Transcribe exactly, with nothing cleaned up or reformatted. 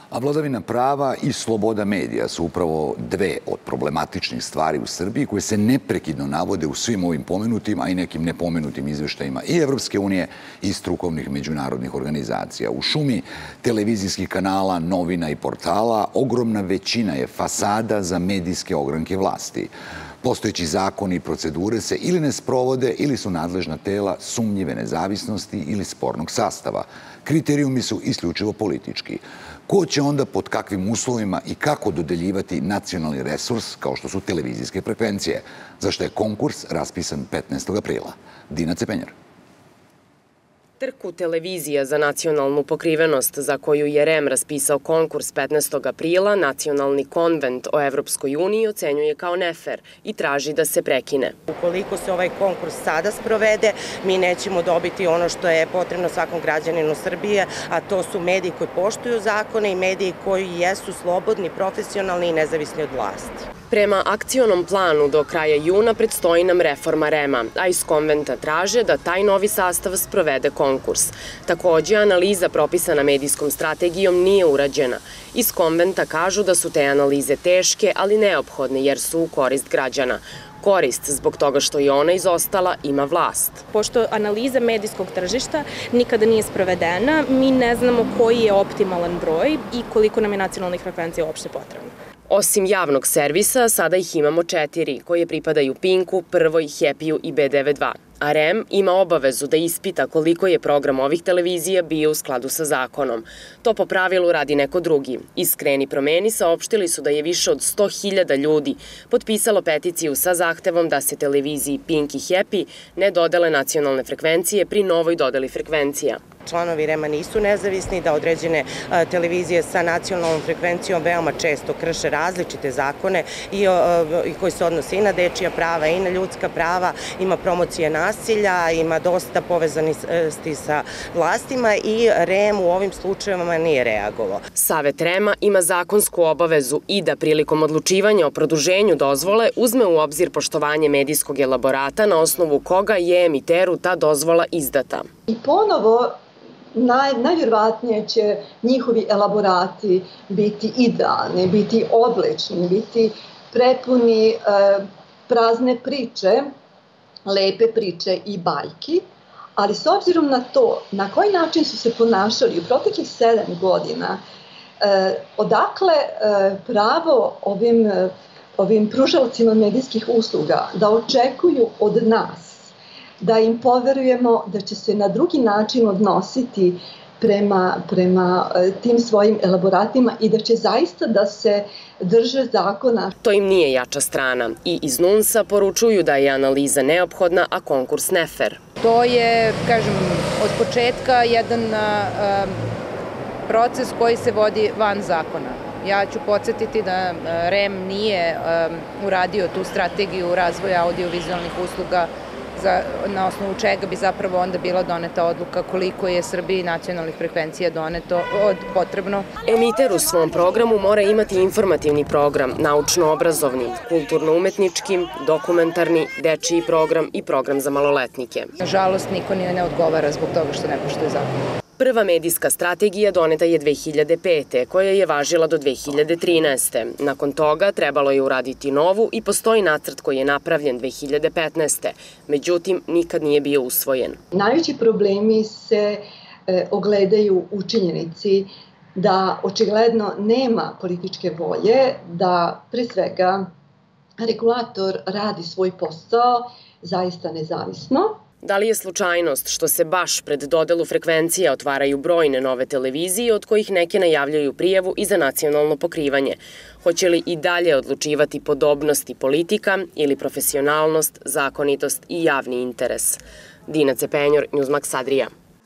A vladavina prava i sloboda medija su upravo dve od problematičnih stvari u Srbiji koje se neprekidno navode u svim ovim pomenutim, a i nekim nepomenutim izveštajima i Evropske unije i strukovnih međunarodnih organizacija. U šumi televizijskih kanala, novina i portala ogromna većina je fasada za medijske ogranke vlasti. Postojeći zakoni i procedure se ili ne sprovode ili su nadležna tela sumnjive nezavisnosti ili spornog sastava. Kriterijumi su isključivo politički. Ko će onda pod kakvim uslovima i kako dodeljivati nacionalni resurs kao što su televizijske frekvencije, za što je konkurs raspisan petnaestog aprila? Dina Cepenjar. Trku televizija za nacionalnu pokrivenost za koju je R E M raspisao konkurs petnaestog aprila, Nacionalni konvent o Evropskoj uniji ocenjuje kao nefer i traži da se prekine. Ukoliko se ovaj konkurs sada sprovede, mi nećemo dobiti ono što je potrebno svakom građaninu Srbije, a to su mediji koji poštuju zakone i mediji koji jesu slobodni, profesionalni i nezavisni od vlasti. Prema akcionom planu do kraja juna predstoji nam reforma R E M-a, a iz konventa traže da taj novi sastav sprovede konkurs. Takođe, analiza propisana medijskom strategijom nije urađena. Iz konventa kažu da su te analize teške, ali neophodne jer su u korist građana. Korist zbog toga što je ona izostala ima vlast. Pošto analiza medijskog tržišta nikada nije sprovedena, mi ne znamo koji je optimalan broj i koliko nam je nacionalnih frekvencija uopšte potrebno. Osim javnog servisa, sada ih imamo četiri, koje pripadaju Pinku, Prvoj, Hepiju i B devedeset dva. A R E M ima obavezu da ispita koliko je program ovih televizija bio u skladu sa zakonom. To po pravilu radi neko drugi. Iskreni promeni saopštili su da je više od sto hiljada ljudi potpisalo peticiju sa zahtevom da se televiziji Pink i Happy ne dodele nacionalne frekvencije pri novoj dodeli frekvencija. Članovi R E M-a nisu nezavisni, da određene televizije sa nacionalnom frekvencijom veoma često krše različite zakone i koji se odnose i na dečija prava i na ljudska prava, ima promocije nasilja, ima dosta povezanosti sa vlastima i R E M u ovim slučajevima nije reagovao. Savet R E M-a ima zakonsku obavezu i da prilikom odlučivanja o produženju dozvole uzme u obzir poštovanje medijskog elaborata na osnovu koga je emiteru ta dozvola izdata. I ponovo Naj, najvjerovatnije će njihovi elaborati biti idealni, biti odlični, biti prepuni e, prazne priče, lepe priče i bajki, ali s obzirom na to na koji način su se ponašali u proteklih sedam godina, e, odakle e, pravo ovim, ovim pružalcima medijskih usluga da očekuju od nas da im poverujemo da će se na drugi način odnositi prema, prema tim svojim elaboratima i da će zaista da se drže zakona. To im nije jača strana i iz NUNS-a poručuju da je analiza neophodna, a konkurs nefer. To je, kažem, od početka jedan a, proces koji se vodi van zakona. Ja ću podsjetiti da R E M nije a, uradio tu strategiju razvoja audiovizualnih usluga Za, na osnovu čega bi zapravo onda bila doneta odluka koliko je Srbiji nacionalnih frekvencija doneto od potrebno. Emiter u svom programu mora imati informativni program, naučno-obrazovni, kulturno-umetnički, dokumentarni, dečiji program i program za maloletnike. Nažalost, niko ne odgovara zbog toga što ne poštuje zakon. Prva medijska strategija doneta je dve hiljade pete. koja je važila do dve hiljade trinaeste. Nakon toga trebalo je uraditi novu i postoji nacrt koji je napravljen dve hiljade petnaeste. Međutim, nikad nije bio usvojen. Najveći problemi se e, ogledaju u činjenici da očigledno nema političke volje, da pre svega regulator radi svoj posao zaista nezavisno. Da li je slučajnost što se baš pred dodelu frekvencija otvaraju brojne nove televizije od kojih neke najavljaju prijavu i za nacionalno pokrivanje? Hoće li i dalje odlučivati podobnosti politika ili profesionalnost, zakonitost i javni interes? Dina Cepenjar, Newsmax Adria.